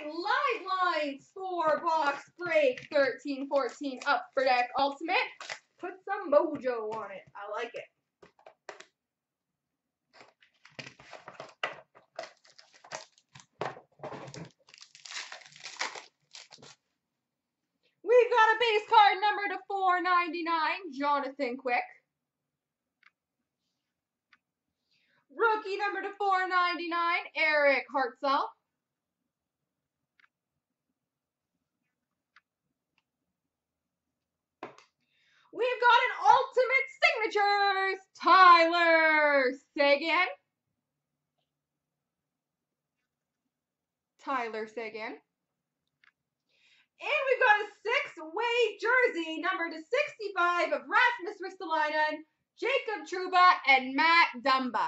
right, Live Lines 4-box break 13-14 Upper Deck Ultimate. Put some mojo on it. I like it. We've got a base card number to 499, Jonathan Quick. Rookie number to 499, Eric Hartzell. We've got an Ultimate Signatures, Tyler Seguin. And we've got a 6-way jersey, number to 65 of Rasmus Ristolainen, Jacob Trouba, and Matt Dumba.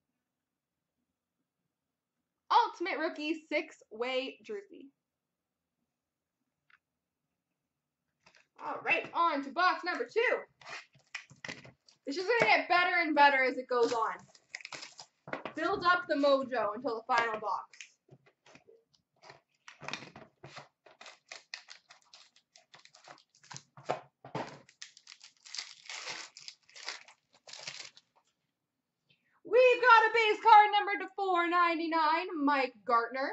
Ultimate Rookie 6-way jersey. All right, on to box number 2. This is going to get better and better as it goes on. Build up the mojo until the final box. We've got a base card number to 499, Mike Gartner.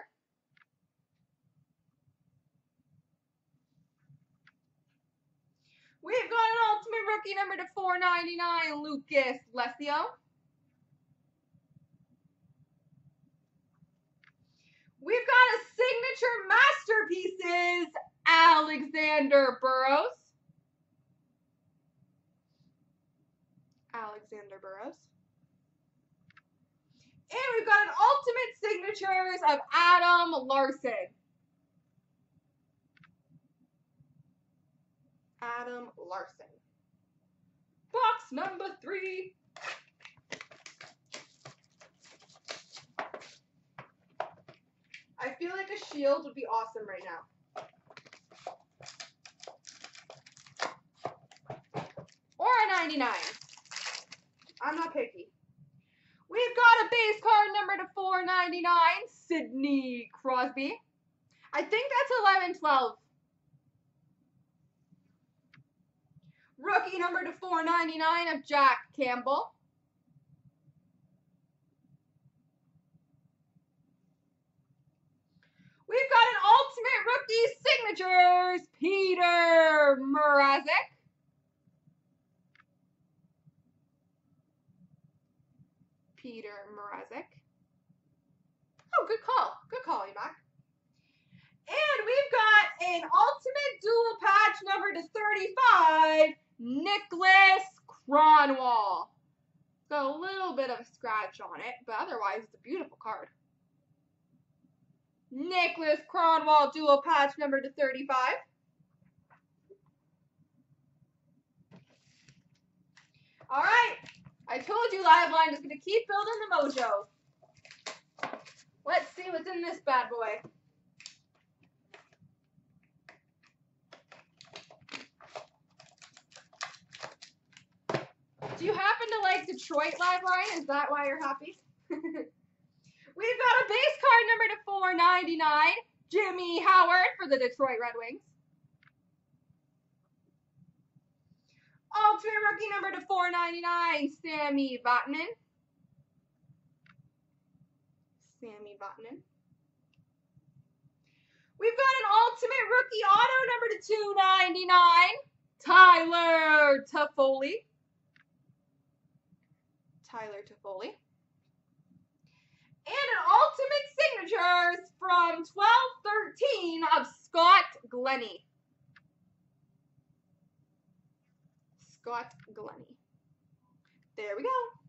We've got an Ultimate Rookie number to 499, Lucas Lesio. We've got a Signature Masterpieces, Alexander Burrows. And we've got an Ultimate Signatures of Adam Larson. Box number 3. I feel like a shield would be awesome right now. Or a 99. I'm not picky. We've got a base card number to 499, Sidney Crosby. I think that's 11-12. Rookie number to 499 of Jack Campbell. We've got an Ultimate Rookie Signatures, Peter Mrazek. Oh, good call. Good call, Emac. And we've got an Ultimate Dual Patch number to 35, Nicholas Kronwall. Got a little bit of a scratch on it, but otherwise it's a beautiful card. Nicholas Kronwall Dual Patch number to 35. All right. I told you Live Line is going to keep building the mojo. Let's see what's in this bad boy. Do you happen to like Detroit, Live Line? Is that why you're happy? We've got a base card number to 499, Jimmy Howard for the Detroit Red Wings. Ultimate Rookie number to 499, Sami Vatanen. We've got an Ultimate Rookie Auto number to 299, Tyler Toffoli. And an Ultimate Signatures from 1213 of Scott Glennie. There we go.